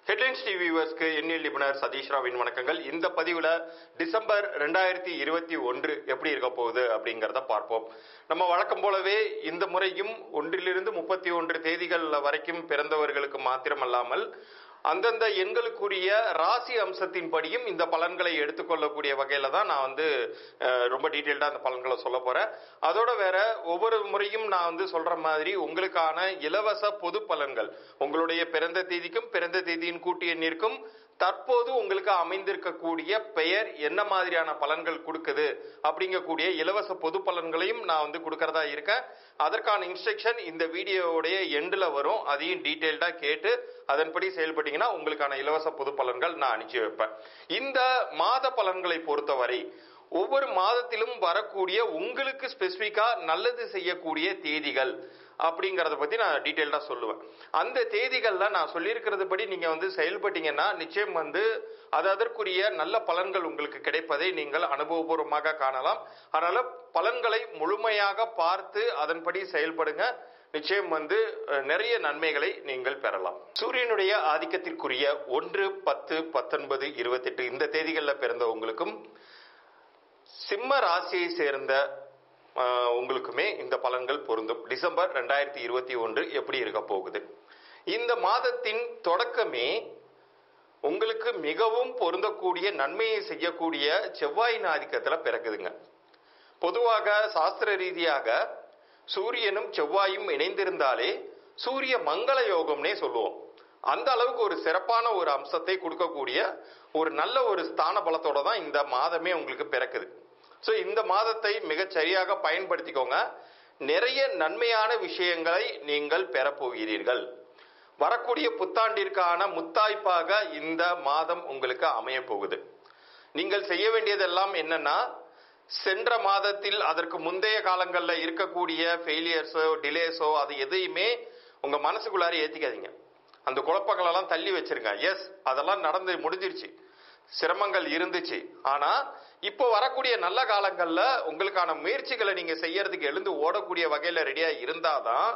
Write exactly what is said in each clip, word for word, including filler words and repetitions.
Headlines TV வியூவர்ஸ்க்கு எண்ணியல் நிபுணர் சதீஷ் ராவின் வணக்கங்கள். இந்த பதிவுல டிசம்பர் ரெண்டாயிரத்தி இருபத்தி ஒன்று எப்படி இருக்க போகுது அப்படிங்கிறத பார்ப்போம். நம்ம வழக்கம் போலவே இந்த முறையும் ஒன்றிலிருந்து முப்பத்தி ஒன்று தேதிகள் வரைக்கும் பிறந்தவர்களுக்கு மாத்திரமல்லாமல் அந்தந்த எண்களுக்குரிய ராசி அம்சத்தின் படியும் இந்த பலன்களை எடுத்துக்கொள்ளக்கூடிய வகையில தான் நான் வந்து ரொம்ப டீட்டெயில்டா அந்த பலன்களை சொல்ல போறேன். அதோட வேற ஒவ்வொரு முறையும் நான் வந்து சொல்ற மாதிரி உங்களுக்கான இலவச பொது பலன்கள் உங்களுடைய பிறந்த தேதிக்கும் பிறந்த தேதியின் கூட்டு எண்ணிற்கும் தற்போது உங்களுக்கு அமைந்திருக்கக்கூடிய பெயர் என்ன மாதிரியான பலன்கள் கொடுக்குது அப்படிங்கக்கூடிய இலவச பொது பலன்களையும் நான் வந்து கொடுக்கறதா இருக்கேன். அதற்கான இன்ஸ்ட்ரக்ஷன் இந்த வீடியோவுடைய எண்டில் வரும். அதையும் டீட்டெயில்டா கேட்டு அதன்படி செயல்பட்டீங்கன்னா உங்களுக்கான இலவச பொது பலன்கள் நான் அனுப்பிச்சு வைப்பேன். இந்த மாத பலன்களை பொறுத்தவரை ஒவ்வொரு மாதத்திலும் வரக்கூடிய உங்களுக்கு ஸ்பெசிபிக்கா நல்லது செய்யக்கூடிய தேதிகள் அப்படிங்கறத பத்தி நான் டீட்டெயில்டா சொல்லுவேன். அந்த தேதிகள்ல நான் சொல்லியிருக்கிறது படி நீங்க வந்து செயல்பட்டீங்கன்னா நிச்சயம் வந்து அது அதற்குரிய நல்ல பலன்கள் உங்களுக்கு கிடைப்பதை நீங்கள் அனுபவபூர்வமாக காணலாம். அதனால பலன்களை முழுமையாக பார்த்து அதன்படி செயல்படுங்க. நிச்சயம் வந்து நிறைய நன்மைகளை நீங்கள் பெறலாம். சூரியனுடைய ஆதிக்கத்திற்குரிய ஒன்று பத்து பத்தொன்பது இருபத்தி எட்டு இந்த தேதிகளில் பிறந்த உங்களுக்கும் சிம்ம ராசியை சேர்ந்த உங்களுக்குமே இந்த பலன்கள் பொருந்தும். டிசம்பர் ரெண்டாயிரத்தி இருபத்தி ஒன்று எப்படி இருக்க போகுது? இந்த மாதத்தின் தொடக்கமே உங்களுக்கு மிகவும் பொருந்தக்கூடிய நன்மையை செய்யக்கூடிய செவ்வாயின் ஆதிக்கத்துல பிறக்குதுங்க. பொதுவாக சாஸ்திர ரீதியாக சூரியனும் செவ்வாயும் இணைந்திருந்தாலே சூரிய மங்கள யோகம்னே சொல்லுவோம். அந்த அளவுக்கு ஒரு சிறப்பான ஒரு அம்சத்தை கொடுக்கக்கூடிய ஒரு நல்ல ஒரு ஸ்தான பலத்தோட தான் இந்த மாதமே உங்களுக்கு பிறக்குது. ஸோ இந்த மாதத்தை மிகச் சரியாக பயன்படுத்திக்கோங்க. நிறைய நன்மையான விஷயங்களை நீங்கள் பெறப்போகிறீர்கள். வரக்கூடிய புத்தாண்டிற்கான முத்தாய்ப்பாக இந்த மாதம் உங்களுக்கு அமைய போகுது. நீங்கள் செய்ய வேண்டியதெல்லாம் என்னன்னா, சென்ற மாதத்தில் அதற்கு முந்தைய காலங்களில் இருக்கக்கூடிய ஃபெயிலியர்ஸோ டிலேஸோ அது எதையுமே உங்க மனசுக்குள்ளார ஏத்திக்காதீங்க. அந்த குழப்பங்கள் எல்லாம் தள்ளி வச்சிருங்க. எஸ், அதெல்லாம் நடந்து முடிஞ்சிருச்சு, சிரமங்கள் இருந்துச்சு. ஆனா இப்போ வரக்கூடிய நல்ல காலங்கள்ல உங்களுக்கான முயற்சிகளை நீங்க செய்யறதுக்கு எழுந்து ஓடக்கூடிய வகையில ரெடியா இருந்தாதான்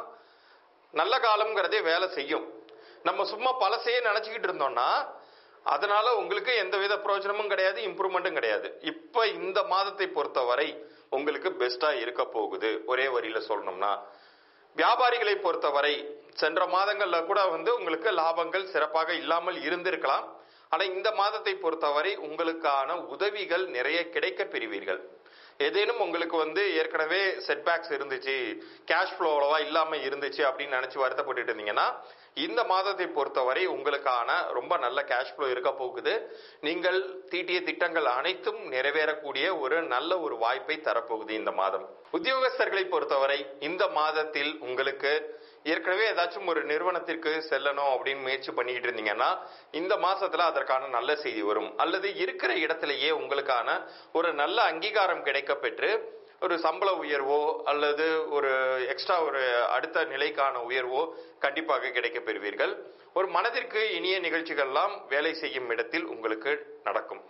நல்ல காலம்ங்கிறதே வேலை செய்யும். நம்ம சும்மா பழசையே நினைச்சுக்கிட்டு இருந்தோம்னா அதனால உங்களுக்கு எந்த வித பிரயோஜனமும் கிடையாது, இம்ப்ரூவ்மெண்ட்டும் கிடையாது. இப்ப இந்த மாதத்தை பொறுத்தவரை உங்களுக்கு பெஸ்டா இருக்க போகுது. ஒரே வரியில சொல்லணும்னா, வியாபாரிகளை பொறுத்தவரை சென்ற மாதங்கள்ல கூட வந்து உங்களுக்கு லாபங்கள் சிறப்பாக இல்லாமல் இருந்திருக்கலாம். ஆனா இந்த மாதத்தை பொறுத்தவரை உங்களுக்கான உதவிகள் நிறைய கிடைக்க பெறுவீர்கள். ஏதேனும் உங்களுக்கு வந்து ஏற்கனவே செட்பேக்ஸ் இருந்துச்சு, கேஷ் ஃப்ளோ அவ்வளவா இல்லாம இருந்துச்சு அப்படின்னு நினைச்சு வருத்தப்பட்டு இருந்தீங்கன்னா இந்த மாதத்தை பொறுத்தவரை உங்களுக்கான ரொம்ப நல்ல கேஷ் ஃப்ளோ இருக்க போகுது. நீங்கள் தீட்டிய திட்டங்கள் அனைத்தும் நிறைவேறக்கூடிய ஒரு நல்ல ஒரு வாய்ப்பை தரப்போகுது இந்த மாதம். உத்தியோகஸ்தர்களை பொறுத்தவரை இந்த மாதத்தில் உங்களுக்கு ஏற்கனவே ஏதாச்சும் ஒரு நிறுவனத்திற்கு செல்லணும் அப்படின்னு முயற்சி பண்ணிட்டு இருந்தீங்கன்னா இந்த மாசத்துல அதற்கான நல்ல செய்தி வரும். அல்லது இருக்கிற இடத்திலேயே உங்களுக்கான ஒரு நல்ல அங்கீகாரம் கிடைக்க பெற்று ஒரு சம்பள உயர்வோ அல்லது ஒரு எக்ஸ்ட்ரா ஒரு அடுத்த நிலைக்கான உயர்வோ கண்டிப்பாக கிடைக்க பெறுவீர்கள். ஒரு மனதிற்கு இனிய நிகழ்ச்சிகள்லாம் வேலை செய்யும் இடத்தில் உங்களுக்கு நடக்கும்.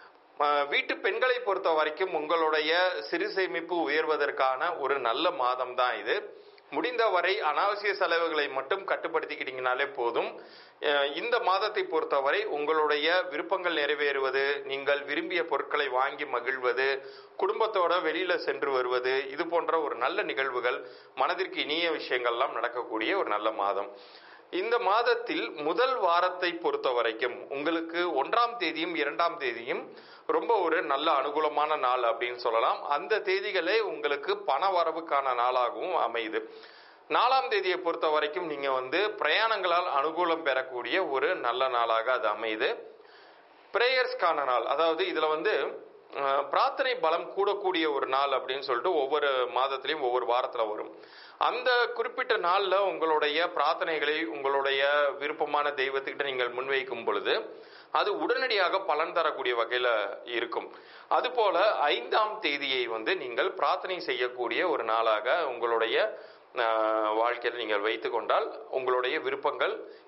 வீட்டு பெண்களை பொறுத்த வரைக்கும் உங்களுடைய சிறு சேமிப்பு உயர்வதற்கான ஒரு நல்ல மாதம் தான் இது. முடிந்தவரை அனாவசிய செலவுகளை மட்டும் கட்டுப்படுத்திக்கிட்டீங்கனாலே போதும். இந்த மாதத்தை பொறுத்தவரை உங்களுடைய விருப்பங்கள் நிறைவேறுவது, நீங்கள் விரும்பிய பொருட்களை வாங்கி மகிழ்வது, குடும்பத்தோட வெளியில சென்று வருவது, இது போன்ற ஒரு நல்ல நிகழ்வுகள், மனதிற்கு இனிய விஷயங்கள்லாம் நடக்கக்கூடிய ஒரு நல்ல மாதம். இந்த மாதத்தில் முதல் வாரத்தை பொறுத்த வரைக்கும் உங்களுக்கு ஒன்றாம் தேதியும் இரண்டாம் தேதியும் ரொம்ப ஒரு நல்ல அனுகூலமான நாள் அப்படின்னு சொல்லலாம். அந்த தேதிகளே உங்களுக்கு பண வரவுக்கான நாளாகவும் அமையுது. நாலாம் தேதியை பொறுத்த வரைக்கும் நீங்க வந்து பிரயாணங்களால் அனுகூலம் பெறக்கூடிய ஒரு நல்ல நாளாக அது அமையுது. பிரேயர்ஸ்க்கான நாள், அதாவது இதுல வந்து பிரார்த்தனை பலம் கூடக்கூடிய ஒரு நாள் அப்படின்னு சொல்லிட்டு ஒவ்வொரு மாதத்திலையும் ஒவ்வொரு வாரத்துல வரும். அந்த குறிப்பிட்ட நாள்ல உங்களுடைய பிரார்த்தனைகளை உங்களுடைய விருப்பமான தெய்வத்துக்கிட்ட நீங்கள் முன்வைக்கும் பொழுது அது உடனடியாக பலன் தரக்கூடிய வகையில இருக்கும். அதுபோல ஐந்தாம் தேதியை வந்து நீங்கள் பிரார்த்தனை செய்யக்கூடிய ஒரு நாளாக உங்களுடைய வாழ்க்கையில் நீங்கள் வைத்து கொண்டால் உங்களுடைய விருப்பங்கள்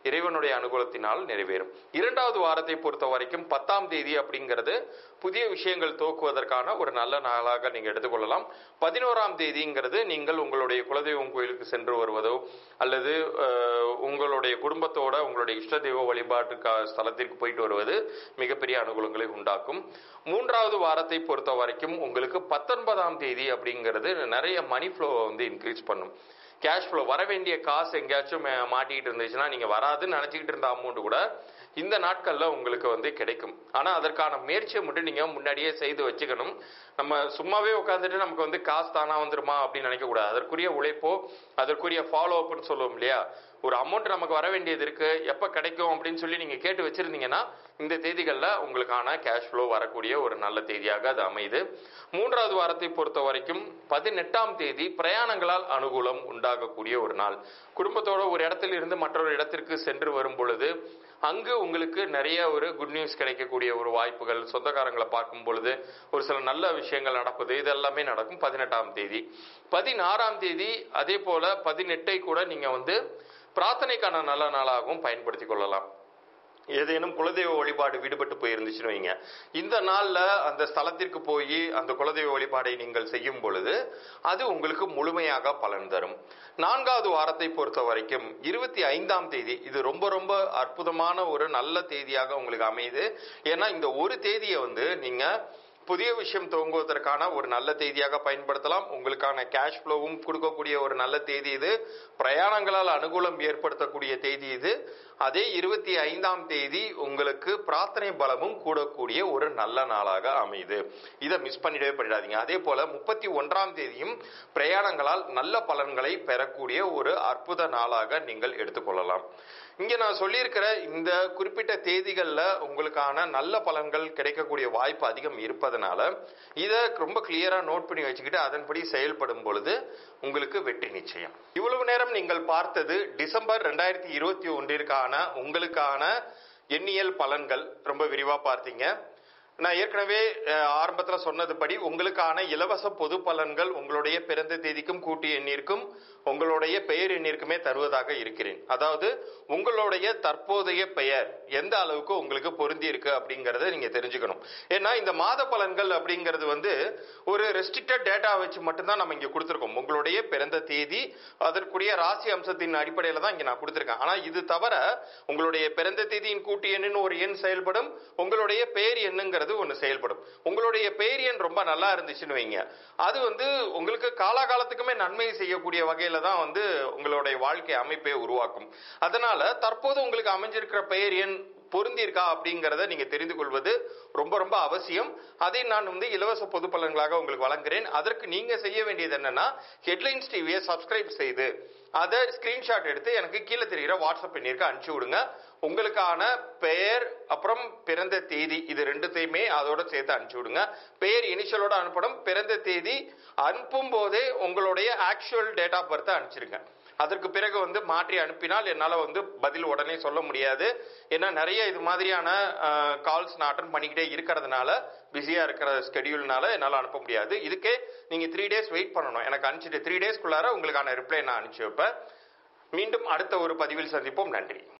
இறைவனுடைய அனுகூலத்தினால் நிறைவேறும். இரண்டாவது வாரத்தை பொறுத்த வரைக்கும் பத்தாம் தேதி அப்படிங்கிறது புதிய விஷயங்கள் துவக்குவதற்கான ஒரு நல்ல நாளாக நீங்க எடுத்துக்கொள்ளலாம். பதினோராம் தேதிங்கிறது நீங்கள் உங்களுடைய குலதெய்வம் கோயிலுக்கு சென்று வருவதோ அல்லது உங்களுடைய குடும்பத்தோட உங்களுடைய இஷ்ட தெய்வ வழிபாட்டு ஸ்தலத்திற்கு போயிட்டு வருவது மிகப்பெரிய அனுகூலங்களை உண்டாக்கும். மூன்றாவது வாரத்தை பொறுத்த வரைக்கும் உங்களுக்கு பத்தொன்பதாம் தேதி அப்படிங்கிறது நிறைய மணி ஃப்ளோவை வந்து இன்க்ரீஸ் பண்ணும். கேஷ் ஃப்ளோ, வர வேண்டிய காசு எங்கேயாச்சும் மாட்டிக்கிட்டு இருந்துச்சுன்னா நீங்க வராதுன்னு நினைச்சுக்கிட்டு இருந்த அமௌண்ட் கூட இந்த நாட்கள்ல உங்களுக்கு வந்து கிடைக்கும். ஆனா அதற்கான முயற்சியை மட்டும் நீங்க முன்னாடியே செய்து வச்சுக்கணும். நம்ம சும்மாவே உட்காந்துட்டு நமக்கு வந்து காசு தானா வந்துருமா அப்படின்னு நினைக்க கூடாது. அதற்குரிய உழைப்போ அதற்குரிய ஃபாலோ அப்னு சொல்லுவோம் இல்லையா, ஒரு அமௌண்ட் நமக்கு வர வேண்டியது இருக்கு, எப்ப கிடைக்கும் அப்படின்னு சொல்லி நீங்க கேட்டு வச்சிருந்தீங்கன்னா இந்த தேதிகள்ல உங்களுக்கான கேஷ் ஃப்ளோ வரக்கூடிய ஒரு நல்ல தேதியாக அது அமையுது. மூன்றாவது வாரத்தை பொறுத்த வரைக்கும் பதினெட்டாம் தேதி பிரயாணங்களால் அனுகூலம் உண்டாகக்கூடிய ஒரு நாள். குடும்பத்தோட ஒரு இடத்துல இருந்து மற்றொரு இடத்திற்கு சென்று வரும் பொழுது அங்கு உங்களுக்கு நிறைய ஒரு குட் நியூஸ் கிடைக்கக்கூடிய ஒரு வாய்ப்புகள், சொந்தக்காரங்களை பார்க்கும் பொழுது ஒரு சில நல்ல விஷயங்கள் நடப்பது, இது எல்லாமே நடக்கும் பதினெட்டாம் தேதி. பதினாறாம் தேதி அதே போல பதினெட்டை கூட நீங்க வந்து பிரார்த்தனைக்கான நல்ல நாளாகவும் பயன்படுத்திக் கொள்ளலாம். ஏதேனும் குலதெய்வ வழிபாடு விடுபட்டு போயிருந்துச்சுன்னு வைங்க, இந்த நாள்ல அந்த ஸ்தலத்திற்கு போய் அந்த குலதெய்வ வழிபாடை நீங்கள் செய்யும் பொழுது அது உங்களுக்கு முழுமையாக பலன் தரும். நான்காவது வாரத்தை பொறுத்த வரைக்கும் இருபத்தி ஐந்தாம் தேதி இது ரொம்ப ரொம்ப அற்புதமான ஒரு நல்ல தேதியாக உங்களுக்கு அமையுது. ஏன்னா இந்த ஒரு தேதியை வந்து நீங்க புதிய விஷயம் துவங்குவதற்கான ஒரு நல்ல தேதியாக பயன்படுத்தலாம். உங்களுக்கான கேஷ் ஃப்ளோவும் கொடுக்கக்கூடிய ஒரு நல்ல தேதி இது. பிரயாணங்களால் அனுகூலம் ஏற்படுத்தக்கூடிய தேதி இது. அதே இருபத்தி ஐந்தாம் தேதி உங்களுக்கு பிரார்த்தனை பலமும் கூடக்கூடிய ஒரு நல்ல நாளாக அமையுது. இதை மிஸ் பண்ணிடவே பண்ணிடாதீங்க. அதே போல முப்பத்தி ஒன்றாம் தேதியும் பிரயாணங்களால் நல்ல பலன்களை பெறக்கூடிய ஒரு அற்புத நாளாக நீங்கள் எடுத்துக்கொள்ளலாம். இங்க நான் சொல்லியிருக்கிற இந்த குறிப்பிட்ட தேதிகள்ல உங்களுக்கான நல்ல பலன்கள் கிடைக்கக்கூடிய வாய்ப்பு அதிகம் இருப்பதனால இதை ரொம்ப கிளியரா நோட் பண்ணி வச்சுக்கிட்டு அதன்படி செயல்படும் பொழுது உங்களுக்கு வெற்றி நிச்சயம். இவ்வளவு நேரம் நீங்கள் பார்த்தது டிசம்பர் ரெண்டாயிரத்தி இருபத்தி ஒன்றிற்கான உங்களுக்கான எண்ணியல் பலன்கள். ரொம்ப விரிவா பார்த்தீங்க. நான் ஏற்கனவே ஆரம்பத்துல சொன்னதுபடி உங்களுக்கான இலவச பொது பலன்கள் உங்களுடைய பிறந்த தேதிக்கும் கூட்டு எண்ணிற்கும் உங்களுடைய பெயர் எண்ணிற்குமே தருவதாக இருக்கிறேன். அதாவது உங்களுடைய தற்போதைய பெயர் எந்த அளவுக்கு உங்களுக்கு பொருந்தி இருக்கு அப்படிங்கறத நீங்க தெரிஞ்சுக்கணும். ஏன்னா இந்த மாத பலன்கள் அப்படிங்கிறது வந்து ஒரு ரெஸ்ட்ரிக்டட் டேட்டா வச்சு மட்டும்தான் நம்ம இங்க கொடுத்துருக்கோம். உங்களுடைய பிறந்த தேதி அதற்குரிய ராசி அம்சத்தின் அடிப்படையில தான் இங்க நான் கொடுத்திருக்கேன். ஆனா இது தவிர உங்களுடைய பிறந்த தேதியின் கூட்டு எண்ணுன்னு ஒரு எண் செயல்படும், உங்களுடைய பெயர் எண்ணுங்கிறது ஒன்னு செயல்படும். உங்களுடைய பெயர் எண் ரொம்ப நல்லா இருந்துச்சுன்னு வைங்க, அது வந்து உங்களுக்கு காலாகாலத்துக்குமே நன்மை செய்யக்கூடிய வகையில தான் வந்து உங்களுடைய வாழ்க்கை அமைப்பை உருவாக்கும். அதனால தற்போது உங்களுக்கு அமைஞ்சிருக்கிற பெயர் எண் பொருந்தி இருக்கா அப்படிங்கறத நீங்க தெரிந்து கொள்வது ரொம்ப ரொம்ப அவசியம். அதை நான் வந்து இலவச பொது பலன்களாக உங்களுக்கு வழங்குகிறேன். அதற்கு நீங்க செய்ய வேண்டியது என்னன்னா, ஹெட்லைன்ஸ் டிவியை சப்ஸ்கிரைப் செய்து அதை ஸ்கிரீன்ஷாட் எடுத்து எனக்கு கீழே தெரிகிற வாட்ஸ்அப் எண்ணிற்கு அனுப்பிச்சு விடுங்க. உங்களுக்கான பெயர் அப்புறம் பிறந்த தேதி இது ரெண்டுத்தையுமே அதோட சேர்த்து அனுப்பிச்சு விடுங்க. பெயர் இனிஷியலோட அனுப்பணும், பிறந்த தேதி அனுப்பும் போதே உங்களுடைய ஆக்சுவல் டேட் ஆஃப் பர்த் அனுப்பிச்சிருங்க. அதற்கு பிறகு வந்து மாற்றி அனுப்பினால் என்னால வந்து பதில் உடனே சொல்ல முடியாது. ஏன்னா நிறைய இது மாதிரியான கால்ஸ் நான் அட்டன் பண்ணிக்கிட்டே இருக்கிறதுனால, பிஸியா இருக்கிற ஸ்கெடியூல்னால என்னால அனுப்ப முடியாது. இதுக்கே நீங்க த்ரீ டேஸ் வெயிட் பண்ணணும். எனக்கு அனுப்பிச்சிட்டு த்ரீ டேஸ்க்குள்ளார உங்களுக்கான ரிப்ளை நான் அனுப்பிச்சு வைப்பேன். மீண்டும் அடுத்த ஒரு பதிவில் சந்திப்போம். நன்றி.